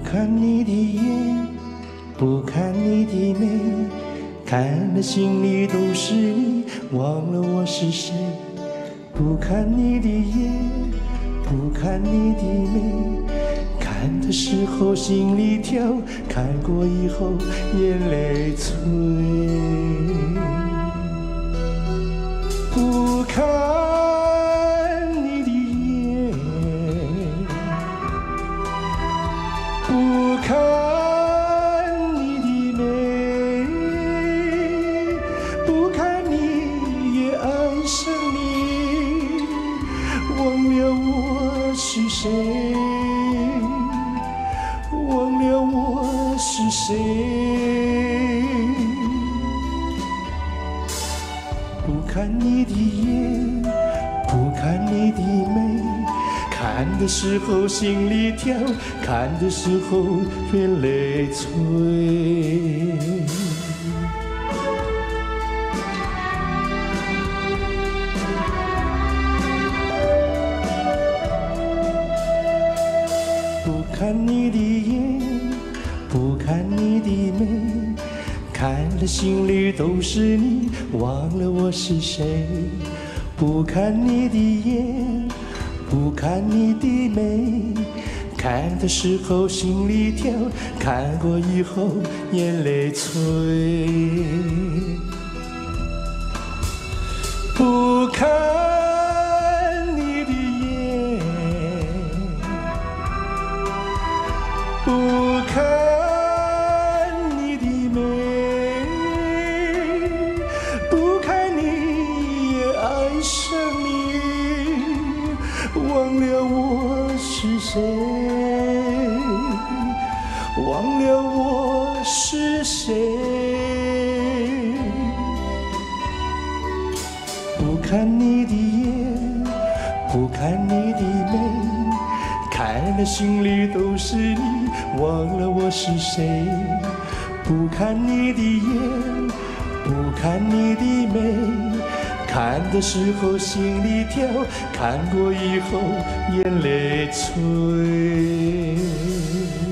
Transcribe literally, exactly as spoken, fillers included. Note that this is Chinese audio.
看你的眼，不看你的眉，看的心里都是你，忘了我是谁。不看你的眼，不看你的眉，看的时候心里跳，看过以后眼泪催。不看你的眼，不看你的眉，不看你也爱上你，忘了我是谁，忘了我是谁。不看你的眼，不看你的眉，看的时候心里跳，看的时候眼泪催。不看你的眼，不看你的眉，看了心里都是你，忘了我是谁。不看你的眼，不看你的眉，看的时候心里跳，看过以后眼泪催。不看你的眼，不看你的眉，不看你也爱上你，忘了我是谁，忘了我是谁。不看你的眼，不看你的眉，看了心里都是你，忘了我是谁。不看你的眼，不看你的眉，看的时候心里跳，看过以后眼泪催。